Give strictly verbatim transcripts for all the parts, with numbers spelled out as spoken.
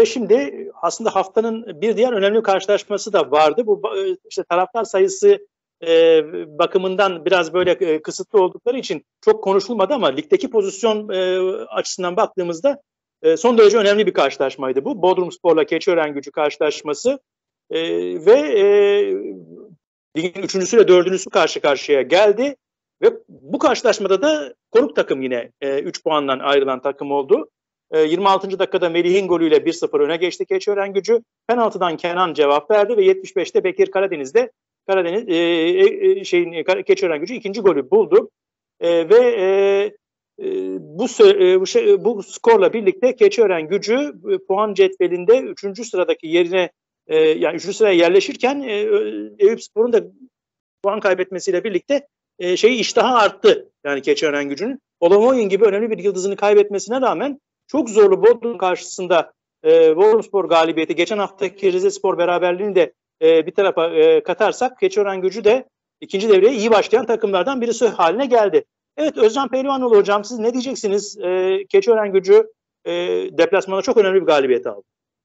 şimdi aslında haftanın bir diğer önemli karşılaşması da vardı. Bu işte taraftar sayısı e, bakımından biraz böyle e, kısıtlı oldukları için çok konuşulmadı ama ligdeki pozisyon e, açısından baktığımızda e, son derece önemli bir karşılaşmaydı bu. Bodrumspor'la Keçiörengücü karşılaşması e, ve e, ligin üçüncüsüyle dördüncüsü karşı karşıya geldi ve bu karşılaşmada da konuk takım yine üç e, puandan ayrılan takım oldu. E, yirmi altıncı dakikada Melih'in golüyle bir sıfır öne geçti Keçiörengücü. Penaltıdan Kenan cevap verdi ve yetmiş beşte Bekir Karadeniz'de Karadeniz e, e, şeyin Keçiörengücü ikinci golü buldu. E, ve e, e, bu, e, bu, şey, bu skorla birlikte Keçiörengücü e, puan cetvelinde üçüncü sıradaki yerine e, yani üçüncü sıraya yerleşirken e, Eyüpspor'un da puan kaybetmesiyle birlikte e, şeyi iştahı arttı. Yani Keçiörengücü'nün. Olamoyun gibi önemli bir yıldızını kaybetmesine rağmen çok zorlu Bodrum karşısında e, Bodrumspor galibiyeti, geçen haftaki Rizespor beraberliğini de e, bir tarafa e, katarsak Keçiörengücü de ikinci devreye iyi başlayan takımlardan birisi haline geldi. Evet, Özcan Pehlivanoğlu hocam, siz ne diyeceksiniz? E, Keçiörengücü e, deplasmanda çok önemli bir galibiyet aldı.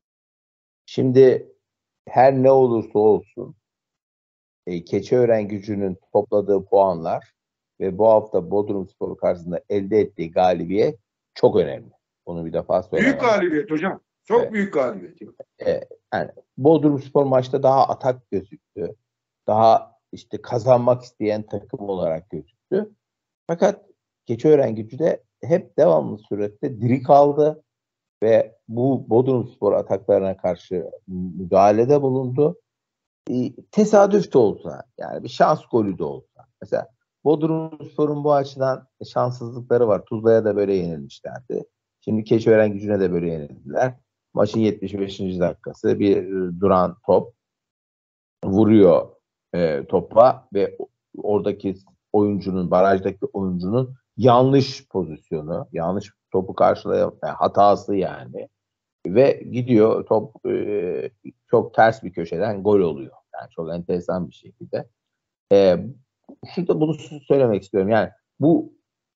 Şimdi her ne olursa olsun e, Keçiörengücü'nün topladığı puanlar ve bu hafta Bodrumspor karşısında elde ettiği galibiyet çok önemli. Bunu bir defa söyleyeyim. Büyük galibiyet hocam. Çok evet. büyük galibiyet. E, yani Bodrumspor maçta daha atak gözüktü. Daha işte kazanmak isteyen takım olarak gözüktü. Fakat Keçiörengücü de hep devamlı surette diri kaldı ve bu Bodrumspor ataklarına karşı müdahalede bulundu. E, tesadüf de olsa, yani bir şans golü de olsa. Mesela Bodrumspor'un bu açıdan şanssızlıkları var. Tuzla'ya da böyle yenilmişlerdi. Şimdi Keçiörengücü'ne de böyle yenildiler. Maçın yetmiş beşinci dakikası bir duran top vuruyor e, topa ve oradaki oyuncunun, barajdaki oyuncunun yanlış pozisyonu, yanlış topu karşılayan yani hatası yani ve gidiyor top e, çok ters bir köşeden gol oluyor. Yani çok enteresan bir şekilde. E, şurada bunu söylemek istiyorum. Yani bu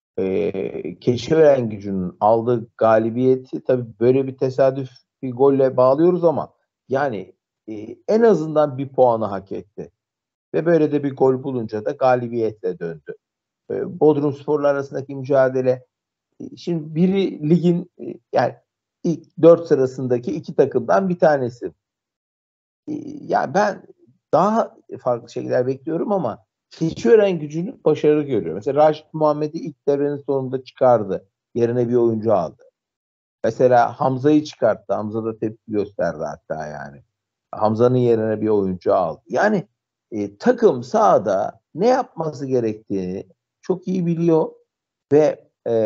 e, Keçiörengücü'nün aldığı galibiyeti tabii böyle bir tesadüf bir golle bağlıyoruz ama yani e, en azından bir puanı hak etti. Ve böyle de bir gol bulunca da galibiyetle döndü. E, Bodrumspor'la arasındaki mücadele e, şimdi biri ligin e, yani ilk dört sırasındaki iki takımdan bir tanesi. E, yani ben daha farklı şeyler bekliyorum ama Keçiörengücü'nün başarı görüyor. Mesela Raşit Muhammed'i ilk devrenin sonunda çıkardı. Yerine bir oyuncu aldı. Mesela Hamza'yı çıkarttı. Hamza da tepki gösterdi hatta yani. Hamza'nın yerine bir oyuncu aldı. Yani e, takım sahada ne yapması gerektiğini çok iyi biliyor ve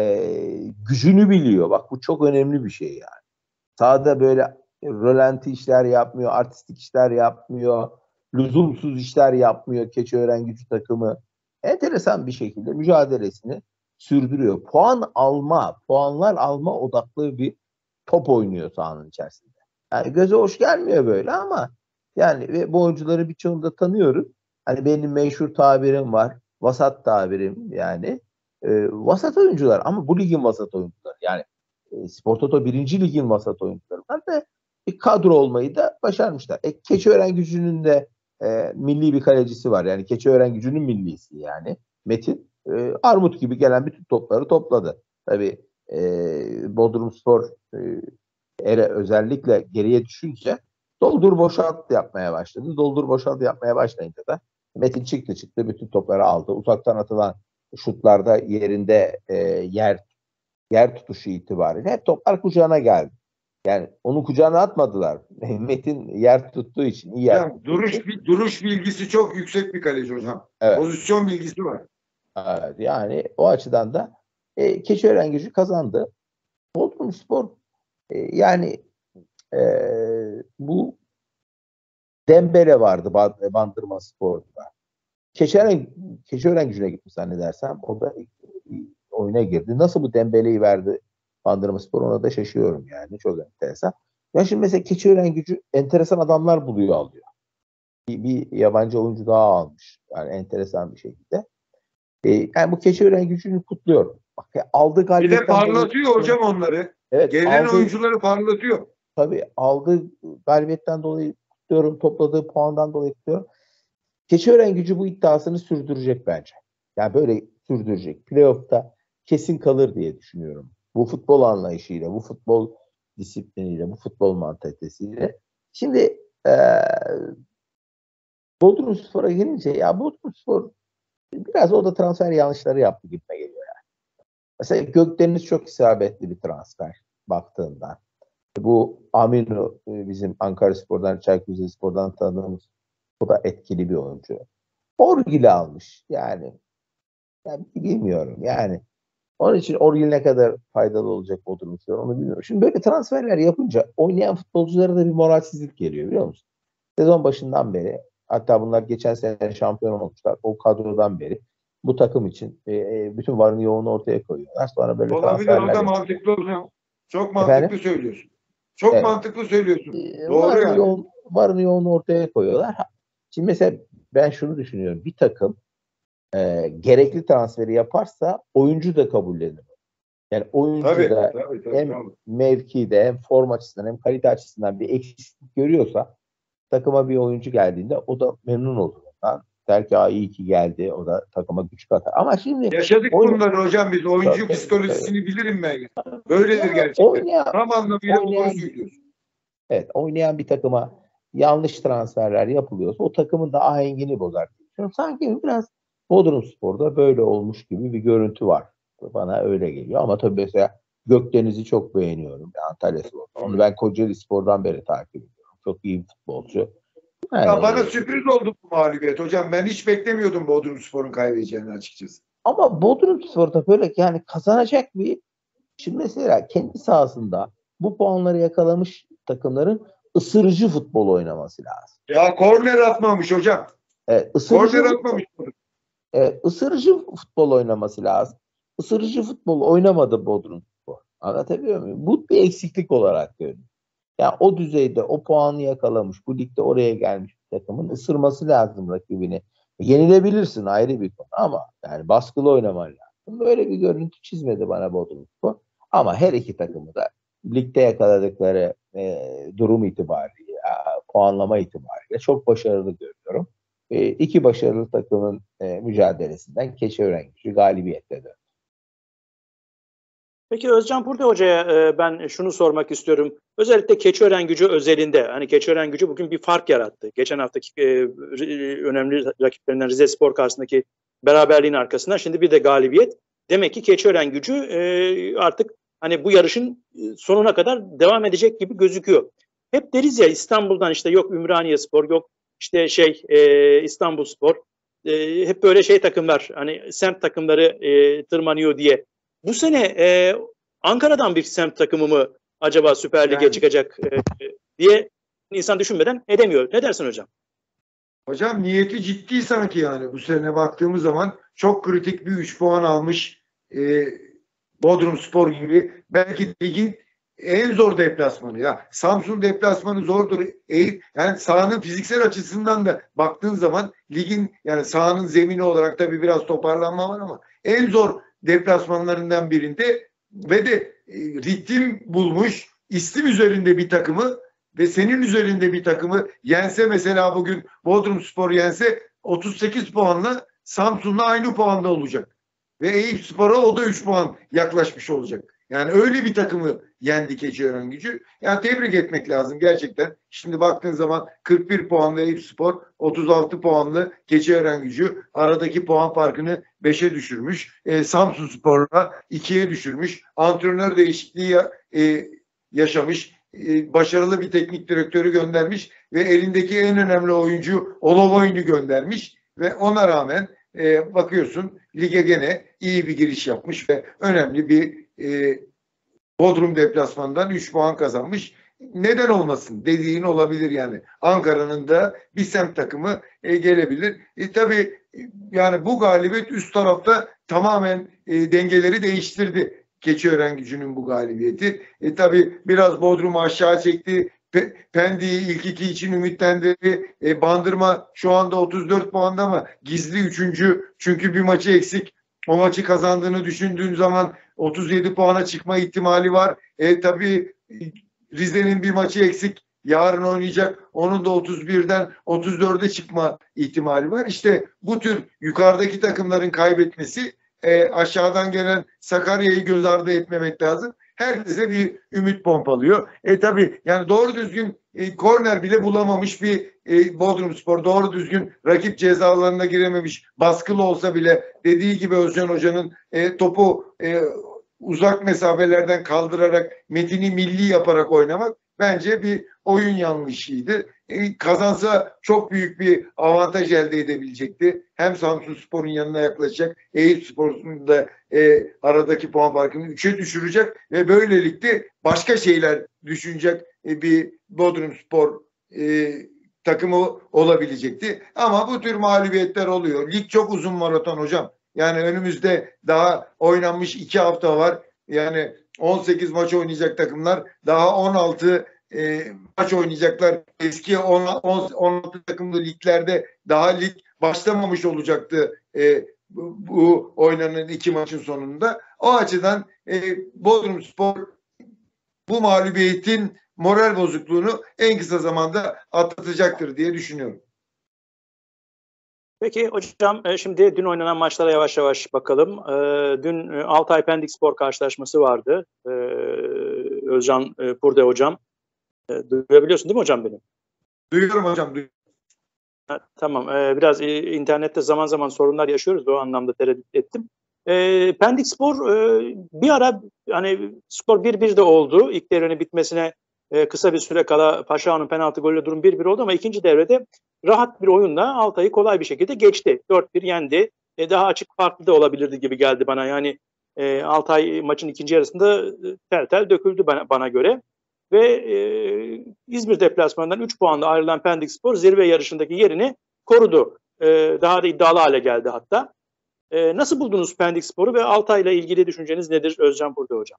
e, gücünü biliyor. Bak bu çok önemli bir şey yani. Sahada böyle rölanti işler yapmıyor, artistik işler yapmıyor, lüzumsuz işler yapmıyor Keçiörengücü takımı. Enteresan bir şekilde mücadelesini sürdürüyor. Puan alma, puanlar alma odaklı bir top oynuyor sahanın içerisinde. Yani göze hoş gelmiyor böyle ama yani ve bu oyuncuları birçoğunu da tanıyorum. Hani benim meşhur tabirim var. Vasat tabirim yani. E, vasat oyuncular ama bu ligin vasat oyuncuları. Yani e, Spor Toto birinci ligin vasat oyuncularından ve bir kadro olmayı da başarmışlar. E, Keçiörengücü'nün de e, milli bir kalecisi var. Yani Keçiörengücü'nün millisi yani. Metin e, armut gibi gelen bütün topları topladı. Tabii e, Bodrumspor e, ere özellikle geriye düşünce doldur boşalt yapmaya başladı. Doldur boşalt yapmaya başlayınca da Metin çıktı çıktı bütün topları aldı. Uzaktan atılan şutlarda yerinde e, yer yer tutuşu itibariyle hep toplar kucağına geldi. Yani onu kucağına atmadılar. Metin yer tuttuğu için iyi yer yani duruş için. Duruş bilgisi çok yüksek bir kaleci hocam. Evet. Pozisyon bilgisi var. Evet, yani o açıdan da e, Keçiörengücü kazandı. Bodrumspor e, yani e, bu Dembele vardı Bandırma Spor'da. Keçiören, Keçiörengücü'ne gitmiş zannedersem. O da oyuna girdi. Nasıl bu Dembele'yi verdi Bandırma Spor, ona da şaşıyorum yani. Çok enteresan. Ya şimdi mesela Keçiörengücü enteresan adamlar buluyor alıyor. Bir, bir yabancı oyuncu daha almış. Yani enteresan bir şekilde. Ee, yani bu Keçiörengücü'nü kutluyorum. Bak, aldı bir de parlatıyor dolayı, hocam onları. Evet, gelen aldı, oyuncuları parlatıyor. tabii aldığı galibiyetten dolayı kutluyorum, topladığı puandan dolayı kutluyorum. Keçiörengucü bu iddiasını sürdürecek bence. Yani böyle sürdürecek. Playoff'ta kesin kalır diye düşünüyorum. Bu futbol anlayışıyla, bu futbol disipliniyle, bu futbol mantalitesiyle. Şimdi e, Bodrumspor'a gelince ya Bodrumspor biraz o da transfer yanlışları yaptı gitme geliyor yani. Mesela Gökdeniz çok isabetli bir transfer baktığında. Bu Aminu bizim Ankaraspor'dan, Çaykur Rizespor'dan tanıdığımız, o da etkili bir oyuncu. Orgil'i almış yani. Yani bilmiyorum yani. Onun için Orgil ne kadar faydalı olacak Bodrumspor onu bilmiyorum. Şimdi böyle transferler yapınca oynayan futbolculara da bir moralsizlik geliyor biliyor musun? Sezon başından beri, hatta bunlar geçen sene şampiyon olmuşlar. O kadrodan beri bu takım için e, bütün varını yoğunu ortaya koyuyorlar. Sonra böyle olabilir, transferler... o da mantıklı hocam. Çok mantıklı Efendim? söylüyorsun. Çok evet. mantıklı söylüyorsun. E, Doğru varını yani. Yoğun, varını yoğunu ortaya koyuyorlar. Şimdi mesela ben şunu düşünüyorum. Bir takım e, gerekli transferi yaparsa oyuncu da kabullenir. Yani oyuncu tabii, da tabii, tabii, hem tabii. mevkide hem form açısından hem kalite açısından bir eksiklik görüyorsa takıma bir oyuncu geldiğinde o da memnun olur. Der ki iyi ki geldi. O da takıma güç katar. Ama şimdi yaşadık oyun... bunları hocam biz. Oyuncu tabii, psikolojisini tabii. bilirim ben. Böyledir ya, gerçekten. Oynayan, Tam anlamıyla oynayan, doğru söylüyorsun. Evet, oynayan bir takıma yanlış transferler yapılıyorsa o takımın da ahengini bozar. Sanki biraz Bodrumspor'da böyle olmuş gibi bir görüntü var. Bana öyle geliyor. Ama tabii mesela Gökdeniz'i çok beğeniyorum. Antalya Spor'da. Onu ben Kocaeli Spor'dan beri takip ediyorum. Çok iyi bir futbolcu. Yani, ya bana sürpriz oldu bu mağlubiyet. Hocam ben hiç beklemiyordum Bodrumspor'un kaybedeceğini açıkçası. Ama Bodrumspor'da böyle yani kazanacak bir, şimdi mesela kendi sahasında bu puanları yakalamış takımların ısırıcı futbol oynaması lazım. Ya korner atmamış hocam. Evet, ısırıcı korner futbol, atmamış. evet, ısırıcı futbol oynaması lazım. Isırıcı futbol oynamadı Bodrumspor. Anlatabiliyor muyum? Bu bir eksiklik olarak görüyorum. Yani o düzeyde o puanı yakalamış, bu ligde oraya gelmiş bir takımın ısırması lazım rakibini. Yenilebilirsin ayrı bir konu ama yani baskılı oynaman lazım. Böyle bir görüntü çizmedi bana Bodrumspor. Ama her iki takımı da ligde yakaladıkları e, durum itibariyle, puanlama itibariyle çok başarılı görüyorum. E, iki başarılı takımın e, mücadelesinden Keçiörengucü galibiyetle döndü. Peki Özcan Purda Hoca'ya e, ben şunu sormak istiyorum. Özellikle Keçiörengucü özelinde. Hani Keçiörengucü bugün bir fark yarattı. Geçen haftaki e, önemli rakiplerinden Rizespor karşısındaki beraberliğin arkasından şimdi bir de galibiyet. Demek ki Keçiörengucü e, artık hani bu yarışın sonuna kadar devam edecek gibi gözüküyor. Hep deriz ya İstanbul'dan işte yok Ümraniyespor, yok işte şey e, İstanbulspor. E, hep böyle şey takımlar, hani semt takımları e, tırmanıyor diye. Bu sene e, Ankara'dan bir semt takımı mı acaba Süper Lig'e yani çıkacak e, diye insan düşünmeden edemiyor. Ne dersin hocam? Hocam niyeti ciddi sanki yani. Bu sene baktığımız zaman çok kritik bir üç puan almış e, Bodrumspor gibi. Belki ligin en zor deplasmanı ya. Samsun deplasmanı zordur. E, yani sahanın fiziksel açısından da baktığın zaman ligin yani sahanın zemini olarak tabii biraz toparlanma var ama en zor deplasmanlarından birinde ve de e, ritim bulmuş, istim üzerinde bir takımı ve senin üzerinde bir takımı yense, mesela bugün Bodrumspor yense otuz sekiz puanla Samsun'la aynı puanda olacak. Ve Eyüpspor'a o da üç puan yaklaşmış olacak. Yani öyle bir takımı yendi Keçiörengucü. Yani tebrik etmek lazım gerçekten. Şimdi baktığın zaman kırk bir puanlı Eyüpspor, otuz altı puanlı Keçiörengucü aradaki puan farkını beşe düşürmüş. E, Samsunspor'la ikiye düşürmüş. Antrenör değişikliği e, yaşamış. E, başarılı bir teknik direktörü göndermiş ve elindeki en önemli oyuncu Olovoy'unu göndermiş ve ona rağmen e, bakıyorsun lige gene iyi bir giriş yapmış ve önemli bir e, Bodrum deplasmanından üç puan kazanmış. Neden olmasın dediğin olabilir yani. Ankara'nın da bir semt takımı e, gelebilir. E, tabii yani bu galibiyet üst tarafta tamamen e, dengeleri değiştirdi. Keçiörengucü'nün bu galibiyeti. E, tabii biraz Bodrum'u aşağı çekti. Pe Pendik'i ilk iki için ümitlendirdi. E, Bandırma şu anda otuz dört puanda ama gizli üçüncü. Çünkü bir maçı eksik. O maçı kazandığını düşündüğün zaman otuz yedi puana çıkma ihtimali var. E, tabii Rize'nin bir maçı eksik. Yarın oynayacak. Onun da otuz birden otuz dörde çıkma ihtimali var. İşte bu tür yukarıdaki takımların kaybetmesi, e, aşağıdan gelen Sakarya'yı göz ardı etmemek lazım. Herkese bir ümit pompalıyor. E tabi yani doğru düzgün e, korner bile bulamamış bir e, Bodrumspor, doğru düzgün rakip ceza alanına girememiş, baskılı olsa bile dediği gibi Özcan Hoca'nın e, topu e, uzak mesafelerden kaldırarak, metini milli yaparak oynamak bence bir oyun yanlışıydı. E, kazansa çok büyük bir avantaj elde edebilecekti. Hem Samsunspor'un yanına yaklaşacak, Eyüpspor'un da e, aradaki puan farkını üçe düşürecek ve böylelikle başka şeyler düşünecek e, bir Bodrumspor e, takımı olabilecekti. Ama bu tür mağlubiyetler oluyor. Lig çok uzun maraton hocam. Yani önümüzde daha oynanmış iki hafta var. Yani on sekiz maç oynayacak takımlar, daha on altı e, maç oynayacaklar. Eski on altı takımlı liglerde daha lig başlamamış olacaktı e, bu, bu oynanan iki maçın sonunda. O açıdan e, Bodrumspor bu mağlubiyetin moral bozukluğunu en kısa zamanda atlatacaktır diye düşünüyorum. Peki hocam, şimdi dün oynanan maçlara yavaş yavaş bakalım. Dün Altay Pendikspor karşılaşması vardı. Özcan Purde hocam. Duyabiliyorsun değil mi hocam beni? Duyuyorum hocam. Duyuyorum. Ha, tamam. Biraz internette zaman zaman sorunlar yaşıyoruz. O anlamda tereddüt ettim. Pendikspor bir ara hani skor bir bir de oldu. İlk devrenin bitmesine kısa bir süre kala Paşao'nun penaltı golüyle durum bir bir oldu ama ikinci devrede rahat bir oyunla Altay'ı kolay bir şekilde geçti. dört bir yendi. E, daha açık farklı da olabilirdi gibi geldi bana. Yani e, Altay maçın ikinci yarısında e, tel tel döküldü bana, bana göre. Ve e, İzmir deplasmanından üç puanla ayrılan Pendikspor zirve yarışındaki yerini korudu. E, daha da iddialı hale geldi hatta. E, nasıl buldunuz Pendikspor'u ve Altay'la ilgili düşünceniz nedir Özcan Purde hocam?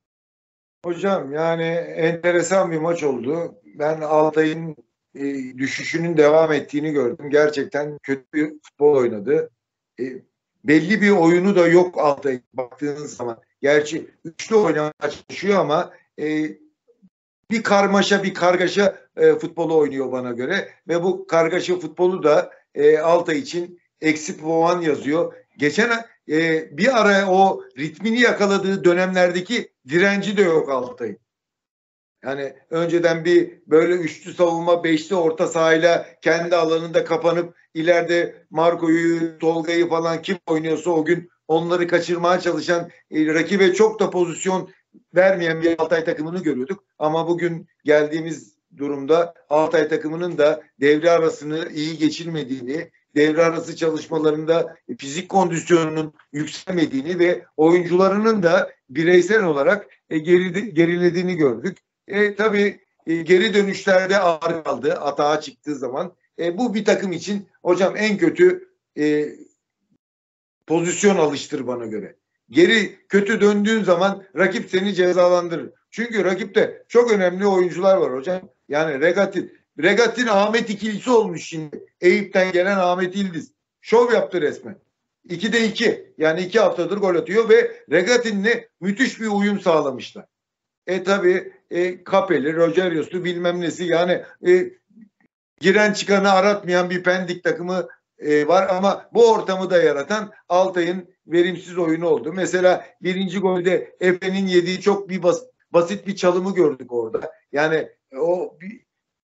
Hocam yani enteresan bir maç oldu. Ben Altay'ın e, düşüşünün devam ettiğini gördüm. Gerçekten kötü bir futbol oynadı. E, belli bir oyunu da yok Altay baktığınız zaman. Gerçi üçlü oynamaya çalışıyor ama e, bir karmaşa bir kargaşa e, futbolu oynuyor bana göre. Ve bu kargaşa futbolu da e, Altay için eksi puan yazıyor. Geçen e, bir ara o ritmini yakaladığı dönemlerdeki direnci de yok Altay'ın. Yani önceden bir böyle üçlü savunma, beşli orta sahayla kendi alanında kapanıp ileride Marco'yu, Tolga'yı falan kim oynuyorsa o gün onları kaçırmaya çalışan, e, rakibe çok da pozisyon vermeyen bir Altay takımını görüyorduk. Ama bugün geldiğimiz durumda Altay takımının da devre arasını iyi geçirmediğini, devre arası çalışmalarında fizik kondisyonunun yükselmediğini ve oyuncularının da bireysel olarak e, geri, gerilediğini gördük. E, tabii e, geri dönüşlerde ağır kaldı atağa çıktığı zaman. E, bu bir takım için hocam en kötü e, pozisyon alıştır bana göre. Geri kötü döndüğün zaman rakip seni cezalandırır. Çünkü rakipte çok önemli oyuncular var hocam. Yani Regatin. Regatin Ahmet ikilisi olmuş şimdi. Eyüp'ten gelen Ahmet İldiz. Şov yaptı resmen. ikide iki. Yani iki haftadır gol atıyor ve Regatin'le müthiş bir uyum sağlamışlar. E tabi e, Kapeli, Rogerius'lu bilmem nesi yani e, giren çıkanı aratmayan bir Pendik takımı e, var ama bu ortamı da yaratan Altay'ın verimsiz oyunu oldu. Mesela birinci golde Efe'nin yediği çok bir bas, basit bir çalımı gördük orada. Yani o bir,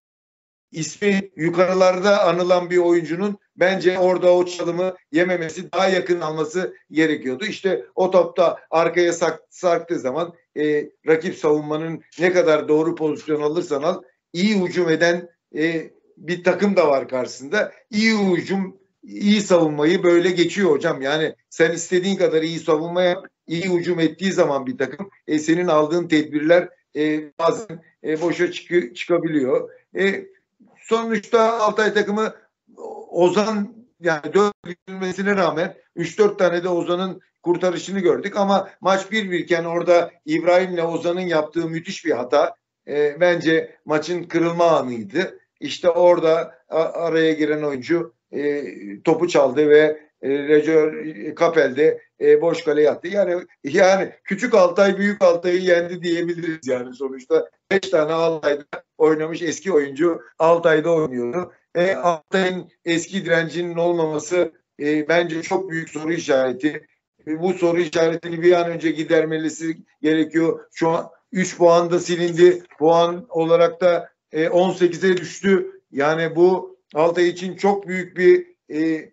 ismi yukarılarda anılan bir oyuncunun bence orada o çalımı yememesi, daha yakın alması gerekiyordu. İşte o topta arkaya sarktığı zaman e, rakip savunmanın ne kadar doğru pozisyon alırsan al, iyi hücum eden e, bir takım da var karşısında. İyi hücum, iyi savunmayı böyle geçiyor hocam. Yani sen istediğin kadar iyi savunma yap, iyi hücum ettiği zaman bir takım e, senin aldığın tedbirler e, bazen e, boşa çık çıkabiliyor. E, sonuçta Altay takımı Ozan yani dört bilmesine rağmen üç dört tane de Ozan'ın kurtarışını gördük ama maç bir bir iken orada İbrahim'le Ozan'ın yaptığı müthiş bir hata e, bence maçın kırılma anıydı. İşte orada araya giren oyuncu e, topu çaldı ve e, Recep Kapel'de e, boş kale yattı. Yani yani küçük Altay büyük Altay'ı yendi diyebiliriz yani sonuçta. Beş tane Altay'da oynamış eski oyuncu Altay'da oynuyordu. E, Altay'ın eski direncinin olmaması e, bence çok büyük soru işareti. E, bu soru işaretini bir an önce gidermelisi gerekiyor. Şu an üç puan da silindi. Puan olarak da e, on sekize düştü. Yani bu Altay için çok büyük bir e,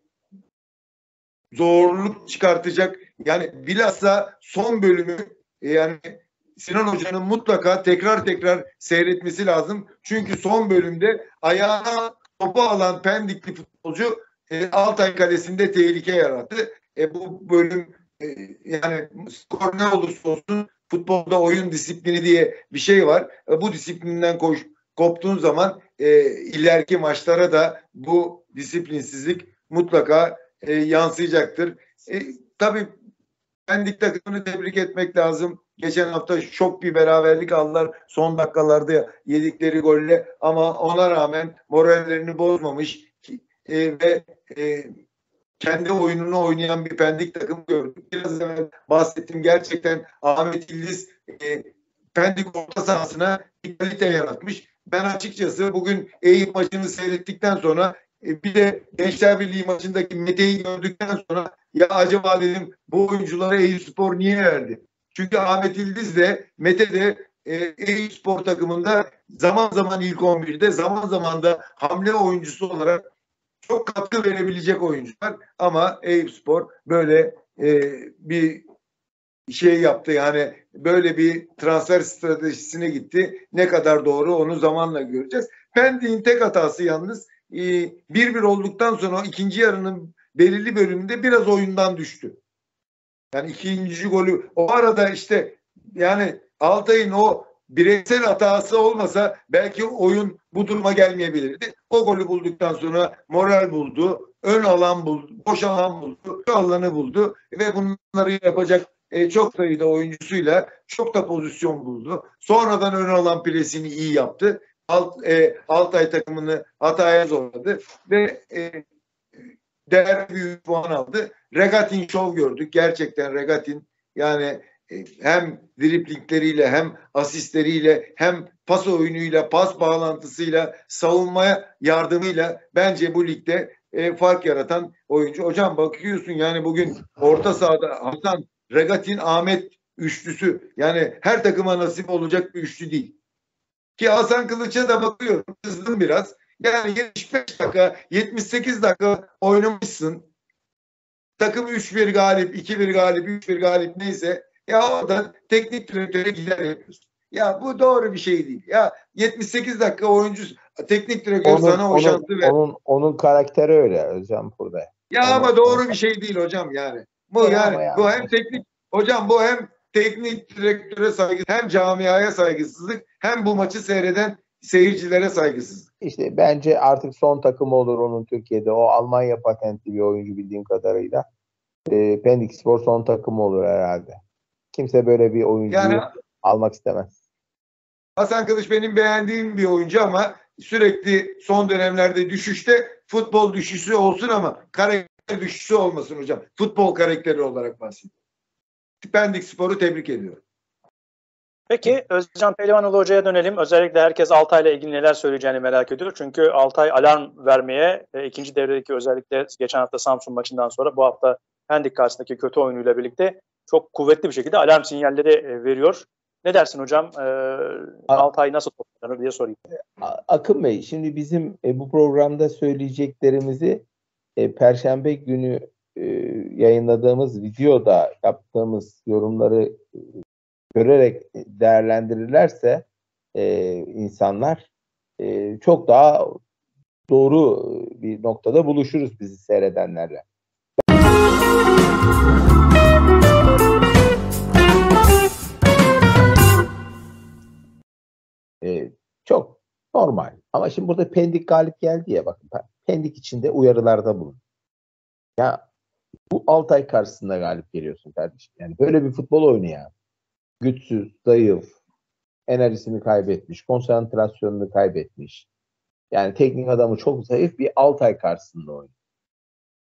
zorluk çıkartacak. Yani bilhassa son bölümü e, yani Sinan Hoca'nın mutlaka tekrar tekrar seyretmesi lazım. Çünkü son bölümde ayağına topu alan Pendikli futbolcu e, Altay Kalesi'nde tehlike yarattı. E, bu bölüm e, yani skor ne olursa olsun futbolda oyun disiplini diye bir şey var. E, bu disiplinden koş, koptuğun zaman e, ileriki maçlara da bu disiplinsizlik mutlaka e, yansıyacaktır. E, tabii Pendik takımını tebrik etmek lazım. Geçen hafta şok bir beraberlik aldılar. Son dakikalarda yedikleri golle ama ona rağmen morallerini bozmamış e, ve e, kendi oyununu oynayan bir Pendik takım gördük. Biraz evvel bahsettim. Gerçekten Ahmet İldiz e, Pendik orta sahasına bir kalite yaratmış. Ben açıkçası bugün Eyüp maçını seyrettikten sonra e, bir de Gençler Birliği maçındaki Mete'yi gördükten sonra ya acaba dedim bu oyunculara Eyüpspor niye verdi? Çünkü Ahmet İldiz de Mete de e, Eyüpspor takımında zaman zaman ilk on birde zaman zaman da hamle oyuncusu olarak çok katkı verebilecek oyuncular ama Eyüpspor böyle e, bir şey yaptı yani böyle bir transfer stratejisine gitti. Ne kadar doğru onu zamanla göreceğiz. Pendik'in tek hatası yalnız bir bir olduktan sonra ikinci yarının belirli bölümünde biraz oyundan düştü. Yani ikinci golü o arada işte yani Altay'ın o bireysel hatası olmasa belki oyun bu duruma gelmeyebilirdi. O golü bulduktan sonra moral buldu, ön alan buldu, boş alan buldu, şu alanı buldu ve bunları yapacak e, çok sayıda oyuncusuyla çok da pozisyon buldu. Sonradan ön alan presini iyi yaptı. Alt, e, Altay takımını hataya zorladı ve e, değerli büyük puan aldı. Regatin şov gördük. Gerçekten Regatin yani hem driplingleriyle hem asistleriyle hem pas oyunuyla, pas bağlantısıyla, savunmaya yardımıyla bence bu ligde e, fark yaratan oyuncu. Hocam bakıyorsun yani bugün orta sahada Hasan, Regatin, Ahmet üçlüsü yani her takıma nasip olacak bir üçlü değil. Ki Hasan Kılıç'a da bakıyorum. Kızdım biraz. Yani yetmiş beş dakika, yetmiş sekiz dakika oynamışsın. Takım üç bir galip, iki bir galip, üç bir galip neyse ya orada teknik direktöre gider yapıyorsun. Ya bu doğru bir şey değil. Ya yetmiş sekiz dakika oyuncu teknik direktör onun, sana o onun, şansı ver. Onun, onun karakteri öyle hocam burada. Ya onun, ama doğru onun... bir şey değil hocam yani. Bu e yani ya. bu hem teknik hocam bu hem teknik direktöre saygı hem camiaya saygısızlık hem bu maçı seyreden seyircilere saygısızlık. İşte bence artık son takımı olur onun Türkiye'de. O Almanya patentli bir oyuncu bildiğim kadarıyla. E, Pendikspor son takımı olur herhalde. Kimse böyle bir oyuncuyu yani, almak istemez. Hasan Kılıç benim beğendiğim bir oyuncu ama sürekli son dönemlerde düşüşte futbol düşüşü olsun ama karakter düşüşü olmasın hocam. Futbol karakteri olarak bahsediyorum. Pendikspor'u tebrik ediyorum. Peki Özcan Pehlivanoğlu Hoca'ya dönelim. Özellikle herkes Altay'la ilgili neler söyleyeceğini merak ediyor. Çünkü Altay alarm vermeye e, ikinci devredeki özellikle geçen hafta Samsun maçından sonra bu hafta Pendik karşısındaki kötü oyunuyla birlikte çok kuvvetli bir şekilde alarm sinyalleri e, veriyor. Ne dersin hocam? E, Altay nasıl toplanır diye sorayım. Akın Bey, şimdi bizim e, bu programda söyleyeceklerimizi e, Perşembe günü e, yayınladığımız videoda yaptığımız yorumları e, görerek değerlendirirlerse e, insanlar e, çok daha doğru bir noktada buluşuruz bizi seyredenlerle. E, çok normal. Ama şimdi burada Pendik galip geldi ya, bakın. Pendik içinde uyarılarda bulun. Ya bu Altay karşısında galip geliyorsun kardeşim. Yani böyle bir futbol oyunu ya. Güçsüz, zayıf, enerjisini kaybetmiş, konsantrasyonunu kaybetmiş. Yani teknik adamı çok zayıf bir Altay karşısında oynuyor.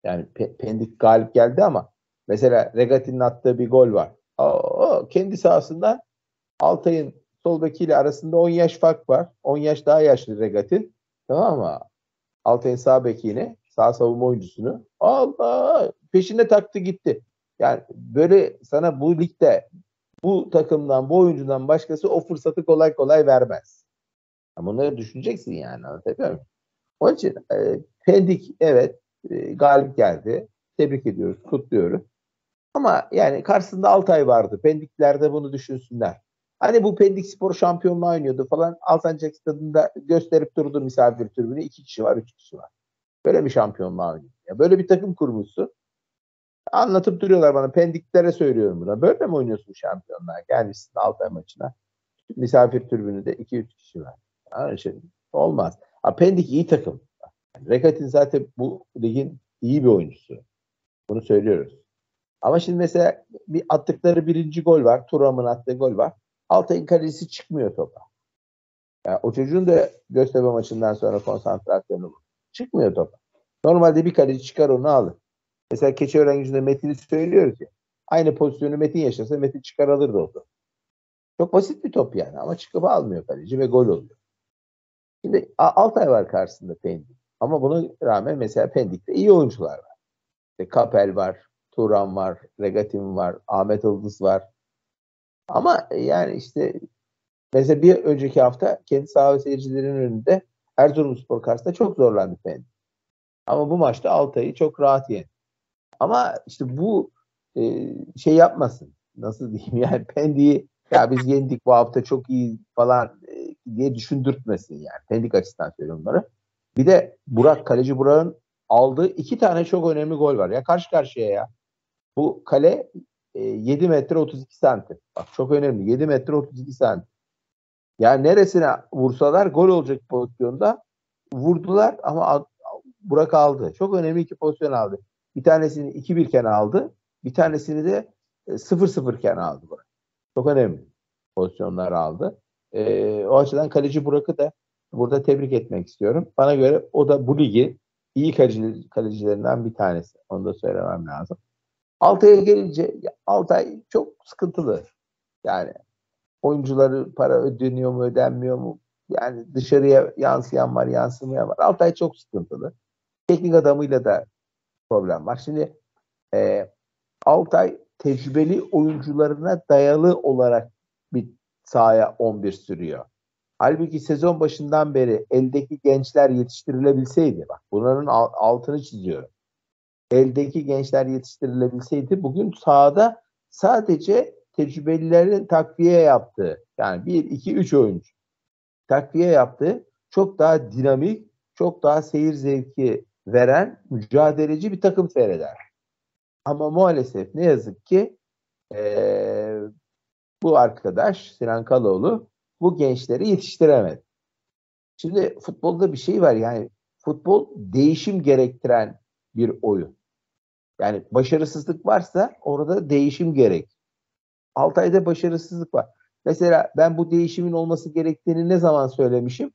Yani Pe- Pendik galip geldi ama mesela Regati'nin attığı bir gol var. O, o kendi sahasında Altay'ın sol bekiyle arasında on yaş fark var. on yaş daha yaşlı Regati. Tamam mı? Altay'ın sağ bekini, sağ savunma oyuncusunu Allah peşine taktı gitti. Yani böyle sana bu ligde bu takımdan, bu oyuncudan başkası o fırsatı kolay kolay vermez. Ama bunları düşüneceksin yani. Anlatabiliyor muyum? Onun için e, Pendik evet e, galip geldi. Tebrik ediyoruz, kutluyoruz. Ama yani karşısında Altay vardı. Pendikler de bunu düşünsünler. Hani bu Pendik Spor şampiyonluğu oynuyordu falan. Alsancak Stadı'nda gösterip durdu misafir tribünü. İki kişi var, üç kişi var. Böyle bir şampiyonluğu oynuyor. Ya böyle bir takım kurmuşsun. Anlatıp duruyorlar bana. Pendiklere söylüyorum buna. Böyle mi oynuyorsun şampiyonluğa? Gelmişsin Altay maçına. Misafir tribününde iki üç kişi var. Yani şey, olmaz. Ha, Pendik iyi takım. Rekat'in zaten bu ligin iyi bir oyuncusu. Bunu söylüyoruz. Ama şimdi mesela bir attıkları birinci gol var. Turam'ın attığı gol var. Altay'ın kalecisi çıkmıyor topa. Yani o çocuğun da Göztepe maçından sonra konsantrasyonu bu. Çıkmıyor topa. Normalde bir kaleci çıkar onu alır. Mesela Keçiören Gücü'nde Metin'i söylüyor ki aynı pozisyonu Metin yaşasa Metin çıkar alırdı o topu. Çok basit bir top yani ama çıkıp almıyor kaleci ve gol oluyor. Şimdi Altay var karşısında Pendik. Ama buna rağmen mesela Pendik'te iyi oyuncular var. İşte Kapel var, Turan var, Regatim var, Ahmet Yıldız var. Ama yani işte mesela bir önceki hafta kendi saha ve seyircilerin önünde Erzurumspor karşısında çok zorlandı Pendik. Ama bu maçta Altay'ı çok rahat yendi. Ama işte bu e, şey yapmasın. Nasıl diyeyim yani Pendik'i ya biz yendik bu hafta çok iyi falan e, diye düşündürtmesin yani. Pendik açısından söylüyorum bunları. Bir de Burak, kaleci Burak'ın aldığı iki tane çok önemli gol var. Ya karşı karşıya ya. Bu kale e, yedi metre otuz iki santim. Bak çok önemli. yedi metre otuz iki santim. Yani neresine vursalar gol olacak pozisyonda vurdular ama Burak aldı. Çok önemli iki pozisyon aldı. Bir tanesini iki bir iken aldı. Bir tanesini de sıfır sıfır iken aldı Burak. Çok önemli pozisyonlar aldı. E, o açıdan kaleci Burak'ı da burada tebrik etmek istiyorum. Bana göre o da bu ligi iyi kaleci, kalecilerinden bir tanesi. Onu da söylemem lazım. Altay'a gelince Altay çok sıkıntılı. Yani oyuncuları para ödeniyor mu ödenmiyor mu? Yani dışarıya yansıyan var yansımayan var. Altay çok sıkıntılı. Teknik adamıyla da problem var. Şimdi e, Altay tecrübeli oyuncularına dayalı olarak bir sahaya on bir sürüyor. Halbuki sezon başından beri eldeki gençler yetiştirilebilseydi, bak bunların altını çiziyorum. Eldeki gençler yetiştirilebilseydi bugün sahada sadece tecrübelilerin takviye yaptığı, yani bir, iki, üç oyuncu takviye yaptığı çok daha dinamik, çok daha seyir zevki veren mücadeleci bir takım seyreder. Ama maalesef ne yazık ki ee, bu arkadaş Sinan Kaloğlu bu gençleri yetiştiremedi. Şimdi futbolda bir şey var yani futbol değişim gerektiren bir oyun. Yani başarısızlık varsa orada değişim gerek. Altay'da başarısızlık var. Mesela ben bu değişimin olması gerektiğini ne zaman söylemişim?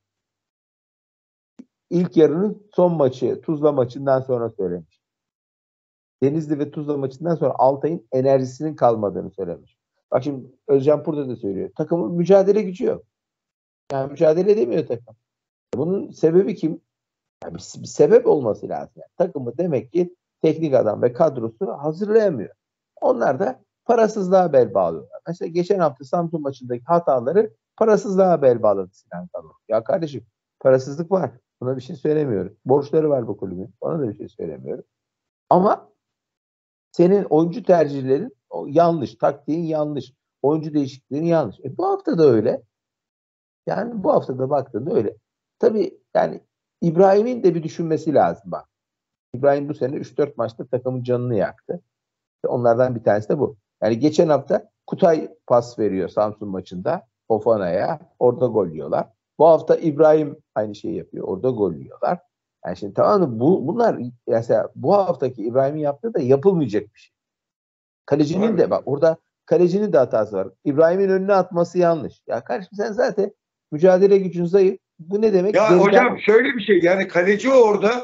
İlk yarının son maçı, Tuzla maçından sonra söylemişim. Denizli ve Tuzla maçından sonra Altay'ın enerjisinin kalmadığını söylemiş. Bak şimdi Özcan burada da söylüyor. Takımın mücadele gücü yok. Yani mücadele edemiyor takım. Bunun sebebi kim? Yani bir, bir sebep olması lazım. Yani takımı demek ki teknik adam ve kadrosu hazırlayamıyor. Onlar da parasızlığa bel bağlıyorlar. Mesela geçen hafta Samsun maçındaki hataları parasızlığa bel bağladı Sinan Kaloğlu. Ya kardeşim parasızlık var. Buna bir şey söylemiyorum. Borçları var bu kulübün. Ona da bir şey söylemiyorum. Ama senin oyuncu tercihlerin o yanlış. Taktiğin yanlış. Oyuncu değişikliğin yanlış. E bu hafta da öyle. Yani bu hafta da baktığında öyle. Tabii yani İbrahim'in de bir düşünmesi lazım bak. İbrahim bu sene üç dört maçta takımın canını yaktı. Onlardan bir tanesi de bu. Yani geçen hafta Kutay pas veriyor Samsun maçında Fofana'ya. Orada gol yiyorlar. Bu hafta İbrahim aynı şeyi yapıyor. Orada gol yiyorlar. Yani şimdi tamam mı? Bu, bunlar mesela bu haftaki İbrahim'in yaptığı da yapılmayacak bir şey. Kalecinin de bak orada kalecinin de hatası var. İbrahim'in önüne atması yanlış. Ya kardeşim sen zaten mücadele gücün zayıf. Bu ne demek? Ya Geriden... hocam şöyle bir şey yani kaleci orada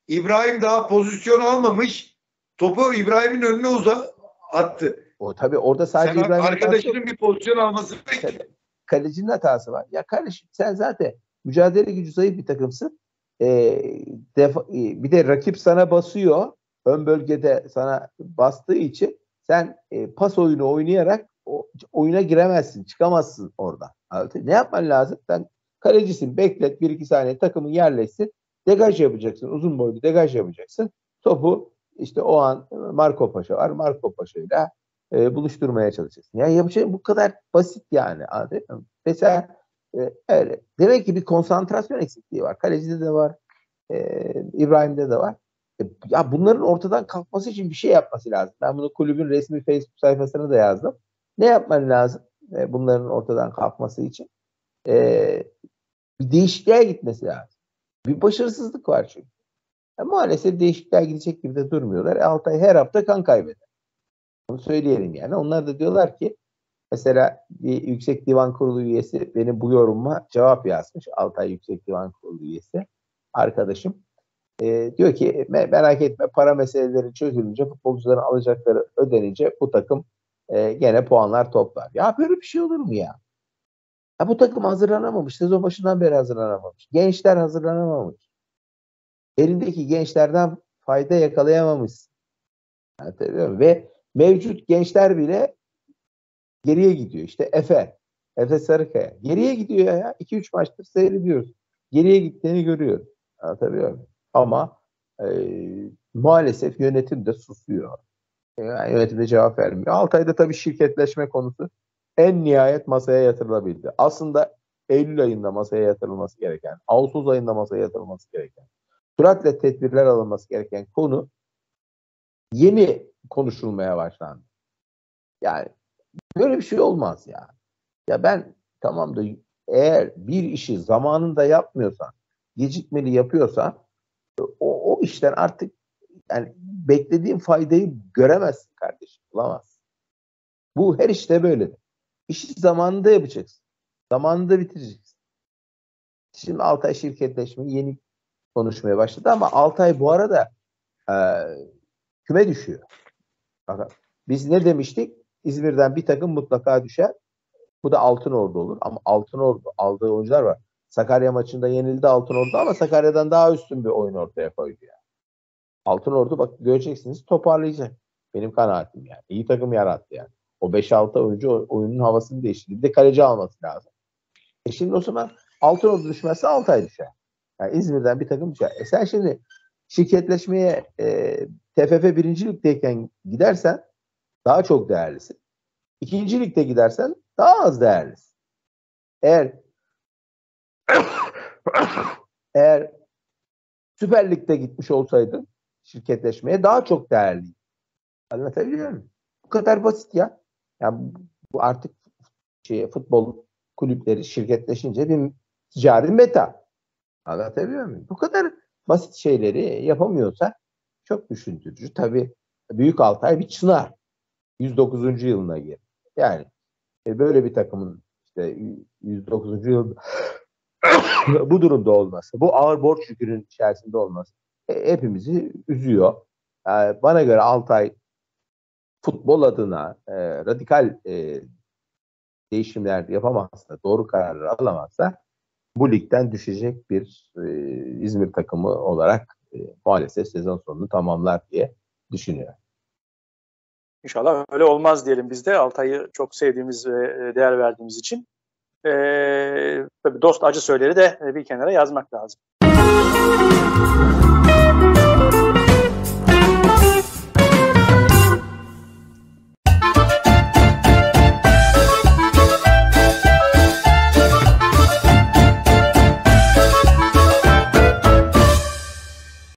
İbrahim daha pozisyon almamış. Topu İbrahim'in önüne uza attı. O tabii orada sadece sen İbrahim'in arkadaşının bir pozisyon alması bekliyor. Kalecinin hatası var. Ya kardeşim sen zaten mücadele gücü zayıf bir takımsın. E, defa, e, bir de rakip sana basıyor. Ön bölgede sana bastığı için sen e, pas oyunu oynayarak o, oyuna giremezsin. Çıkamazsın orada. Anladın? Ne yapman lazım? Sen kalecisin. Beklet bir iki saniye takımın yerleşsin. Degaj yapacaksın. Uzun boylu degaj yapacaksın. Topu işte o an Marco Paşa var. Marco Paşa'yla e, buluşturmaya çalışacaksın. Yani yapacağın bu kadar basit yani. Anladın mı? Mesela e, öyle. Demek ki bir konsantrasyon eksikliği var. Kalecide de var. E, İbrahim'de de var. E, ya bunların ortadan kalkması için bir şey yapması lazım. Ben bunu kulübün resmi Facebook sayfasına da yazdım. Ne yapman lazım? E, bunların ortadan kalkması için. E, bir değişikliğe gitmesi lazım. Bir başarısızlık var çünkü. E, maalesef değişikliğe gidecek gibi de durmuyorlar. E, Altay her hafta kan kaybeder. Bunu söyleyelim yani. Onlar da diyorlar ki mesela bir Yüksek Divan Kurulu üyesi benim bu yorumuma cevap yazmış. Altay Yüksek Divan Kurulu üyesi arkadaşım. E, diyor ki merak etme para meseleleri çözülünce futbolcuların alacakları ödenince bu takım e, gene puanlar toplar. Ya böyle bir şey olur mu ya? Ya bu takım hazırlanamamış. Sezon başından beri hazırlanamamış. Gençler hazırlanamamış. Elindeki gençlerden fayda yakalayamamışsın. Yani, ve mevcut gençler bile geriye gidiyor. İşte Efe. Efe Sarıkaya. Geriye gidiyor ya. iki üç maçtır seyrediyoruz. Geriye gittiğini görüyoruz. Anlatabiliyor muyum? Ama e, maalesef yönetim de susuyor. Yani yönetim de cevap vermiyor. Altay'da tabii şirketleşme konusu en nihayet masaya yatırılabildi. Aslında Eylül ayında masaya yatırılması gereken, Ağustos ayında masaya yatırılması gereken, süratle tedbirler alınması gereken konu yeni konuşulmaya başlandı. Yani böyle bir şey olmaz ya. Ya ben tamam da eğer bir işi zamanında yapmıyorsan, gecikmeli yapıyorsan o, o işten artık yani beklediğin faydayı göremezsin kardeşim. Bulamazsın. Bu her işte böyledir. İşi zamanında yapacaksın. Zamanında bitireceksin. Şimdi Altay şirketleşmeyi yeni konuşmaya başladı ama Altay bu arada e, küme düşüyor. Bakın, biz ne demiştik? İzmir'den bir takım mutlaka düşer. Bu da Altınordu olur. Ama Altınordu aldığı oyuncular var. Sakarya maçında yenildi Altınordu ama Sakarya'dan daha üstün bir oyun ortaya koydu yani. Altınordu bak göreceksiniz toparlayacak. Benim kanaatim yani. İyi takım yarattı yani. O beş altı oyuncu oyunun havasını değiştirdi. Bir de kaleci alması lazım. E şimdi o zaman Altınordu düşmezse Altay düşer. Yani İzmir'den bir takım düşer. E sen şimdi şirketleşmeye e, T F F birinci ligdeyken gidersen daha çok değerlisin. İkinci ligde gidersen daha az değerlisin. Eğer eğer Süper Lig'de gitmiş olsaydın şirketleşmeye daha çok değerli. Anlatabiliyor muyum? Bu kadar basit ya. Yani bu artık şey, futbol kulüpleri şirketleşince bir ticari meta. Anlatabiliyor muyum? Bu kadar basit şeyleri yapamıyorsa çok düşündürücü. Tabii Büyük Altay bir çınar. yüz dokuzuncu yılına girdi. Yani e, böyle bir takımın işte yüz dokuzuncu yılında bu durumda olması, bu ağır borç yükünün içerisinde olması e, hepimizi üzüyor. Yani bana göre Altay futbol adına e, radikal e, değişimler yapamazsa, doğru kararları alamazsa bu ligden düşecek bir e, İzmir takımı olarak e, maalesef sezon sonunu tamamlar diye düşünüyorum. İnşallah öyle olmaz diyelim biz de. Altay'ı çok sevdiğimiz ve değer verdiğimiz için. Ee, tabii dost acı söyleri de bir kenara yazmak lazım.